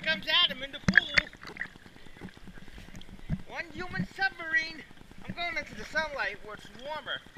comes Adam in the pool. One human submarine. I'm going into the sunlight where it's warmer.